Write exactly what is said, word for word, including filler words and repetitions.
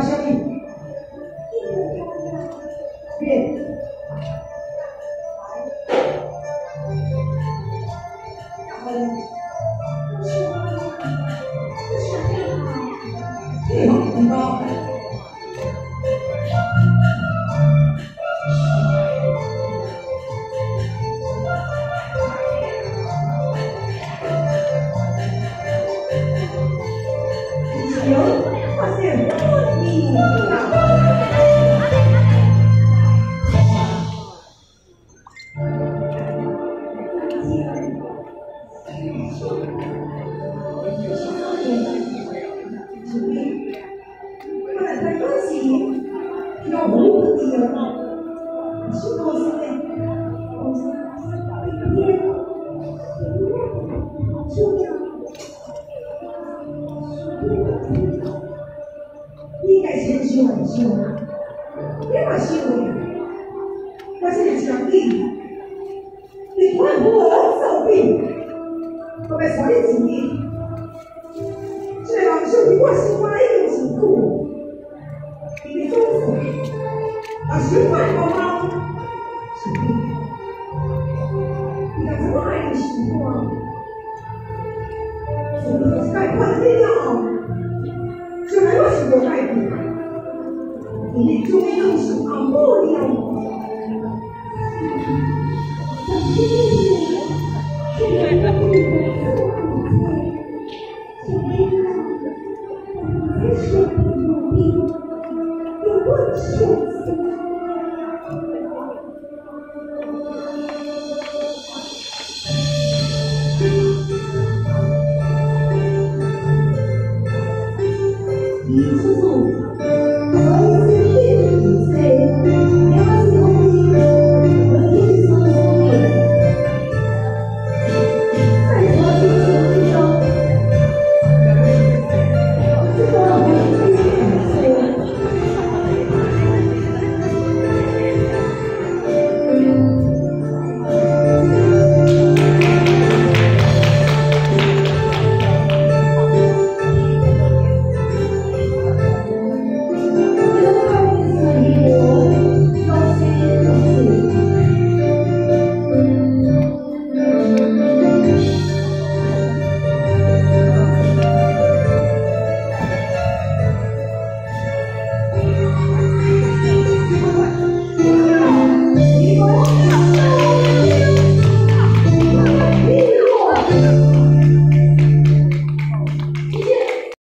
什么？别。你好，你好。有发现你你该先修很修，别把修的，我是强力，你快扶我手臂，我被传你自己，这样兄弟我是我一种辛苦，你的忠诚，啊，循环好吗？兄弟，你看怎么爱你辛苦啊？兄弟，我是该快点了。这还有什么改变？你的终究是忘不了我。我